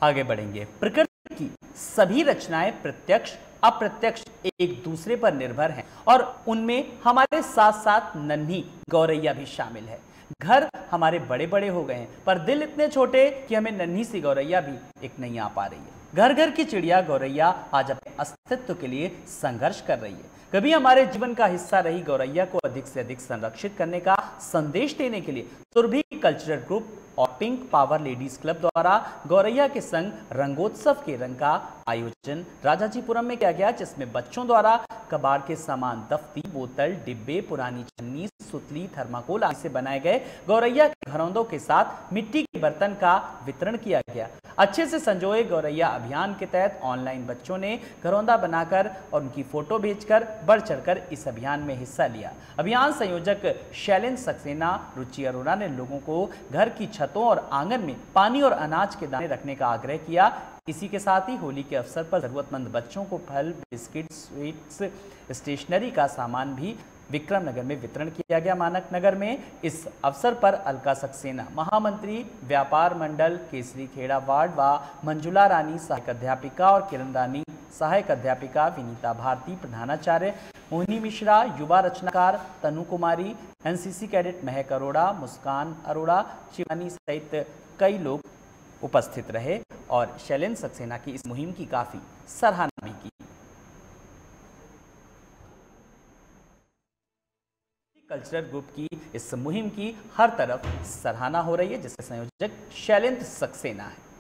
आगे बढ़ेंगे। प्रकृति की सभी रचनाएं प्रत्यक्ष अप्रत्यक्ष एक दूसरे पर निर्भर हैं और उनमें हमारे साथ साथ नन्ही गौरैया भी शामिल है। घर हमारे बड़े बड़े हो गए हैं पर दिल इतने छोटे कि हमें नन्ही सी गौरैया भी एक नहीं आ पा रही है। घर घर की चिड़िया गौरैया आज अपने अस्तित्व के लिए संघर्ष कर रही है। कभी हमारे जीवन का हिस्सा रही गौरैया को अधिक से अधिक संरक्षित करने का संदेश देने के लिए सुरभि कल्चरल ग्रुप और पिंक पावर लेडीज क्लब द्वारा गौरैया के संग रंगोत्सव के रंग का आयोजन राजाजीपुरम में किया गया, जिसमें बच्चों द्वारा कबाड़ के सामान दफ्ती, बोतल, डिब्बे, पुरानी छन्नी, सुतली, थर्माकोल आदि से बनाए गए गौरैया के घरौंदों के साथ मिट्टी के बर्तन का वितरण किया गया। अच्छे से संजोए गौरैया अभियान के तहत ऑनलाइन बच्चों ने घरौंदा बनाकर और उनकी फोटो भेजकर बढ़ चढ़कर इस अभियान में हिस्सा लिया। अभियान संयोजक शैलेंद्र सक्सेना, रुचि अरोड़ा ने लोगों को घर की छतों और आंगन में पानी और अनाज के दाने रखने का आग्रह किया। इसी के साथ ही होली के अवसर पर जरूरतमंद बच्चों को फल, बिस्किट, स्वीट्स, स्टेशनरी का सामान भी विक्रम नगर में वितरण किया गया। मानक नगर में इस अवसर पर अलका सक्सेना, महामंत्री व्यापार मंडल केसरी खेड़ा वार्ड व मंजुला रानी सहायक अध्यापिका और किरण रानी सहायक अध्यापिका, विनीता भारती प्रधानाचार्य, मोहिनी मिश्रा युवा रचनाकार, तनु कुमारी, एनसीसी कैडेट महक अरोड़ा, मुस्कान अरोड़ा, शिवानी सहित कई लोग उपस्थित रहे और शैलेंद्र सक्सेना की इस मुहिम की काफी सराहना भी की। कल्चरल ग्रुप की इस मुहिम की हर तरफ सराहना हो रही है, जिसके संयोजक शैलेंद्र सक्सेना है।